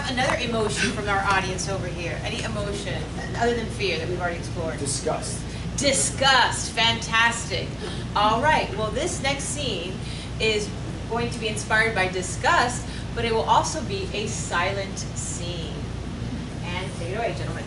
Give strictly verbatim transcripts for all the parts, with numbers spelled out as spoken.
another emotion from our audience over here? Any emotion other than fear that we've already explored? Disgust. Disgust. Fantastic. All right. Well, this next scene is going to be inspired by disgust, but it will also be a silent scene. And take it away, gentlemen.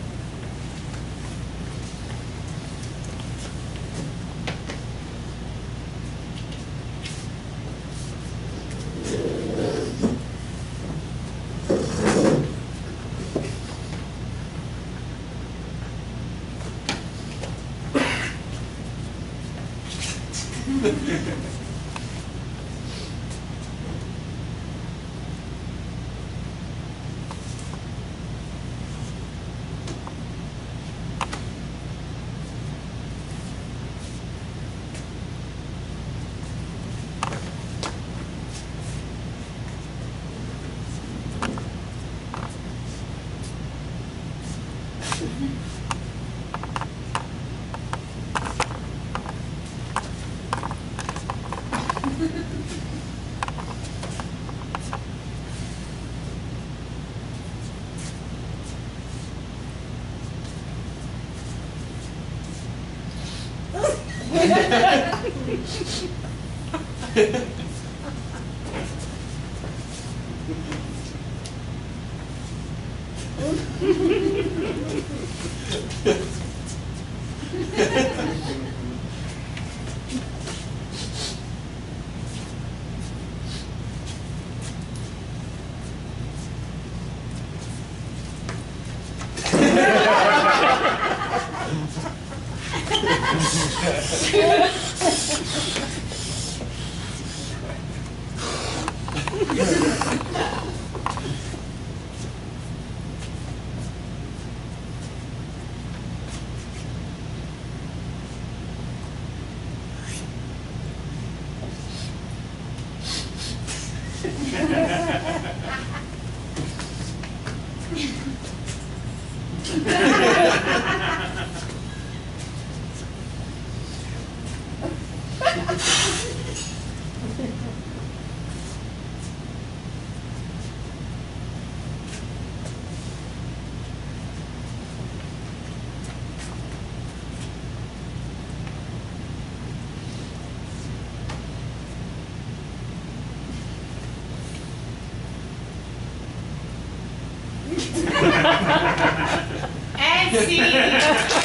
And scene.